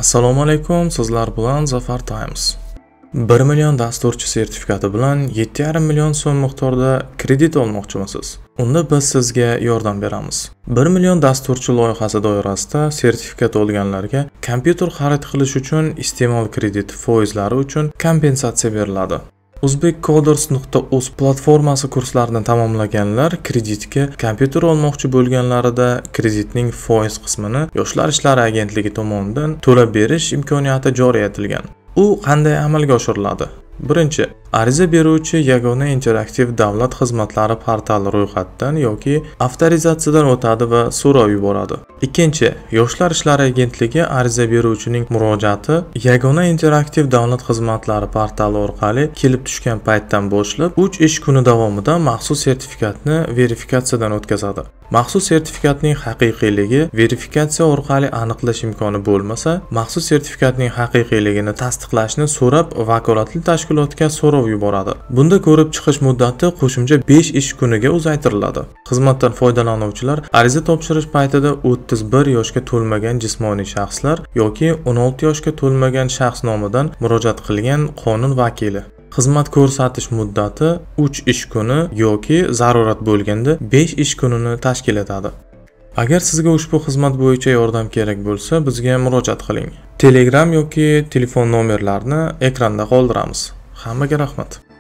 Assalomu alaykum, sizlar bilan Zafar Times. 1 million dasturchi sertifikati bilan 7,5 million so'm miqdorda kredit olmoqchimisiz? Unda biz sizga yordam beramiz. 1 million dasturchi loyihasi doirasida sertifikat olganlarga kompyuter xarid qilish uchun iste'mol krediti foizlari uchun kompensatsiya beriladi. Uzbekcoders.uz platformasi kurslarini tamomlaganlar kreditga kompyuter olmoqchi bo'lganlarida kreditning foiz qismini Yoshlar ishlari agentligi tomonidan to'lab berish imkoniyati joriy etilgan. U qanday amalga oshiriladi? Birinchi, ariza beruvchi yagona interaktiv davlat xizmatlari portali ro'yxatdan yoki avtorizatsiyadan o'tadi va so'rov yuboradi. Ikkinchi, Yoshlar ishlari agentligi ariza beruvchining murojaati yagona interaktiv davlat xizmatlari portali orqali kelib tushgan paytdan boshlab 3 ish kuni davomida maxsus sertifikatni verifikatsiyadan o'tkazadi. Maxsus sertifikatning haqiqiyligi verifikatsiya orqali aniqlash imkoni bo'lmasa, maxsus sertifikatning haqiqiyligini tasdiqlashni so'rab vakolatli tashkilotga so'rov yuboradi. Bunda ko'rib chiqish muddati qo'shimcha 5 ish kuniga uzaytiriladi. Xizmatdan foydalanuvchilar ariza topshirish paytida 31 yoshga to'lmagan jismoniy shaxslar yoki 16 yoshga to'lmagan shaxs nomidan murojaat qilgan qonun vakili. Xizmat ko'rsatish muddati 3 ish kuni yoki zarurat bo'lganda 5 ish kunini tashkil etadi. Agar sizga ushbu xizmat bo'yicha yordam kerak bo'lsa, bizga murojaat qiling. Telegram yoki telefon nomerlarini ekranda qoldiramiz. Hammaga rahmat.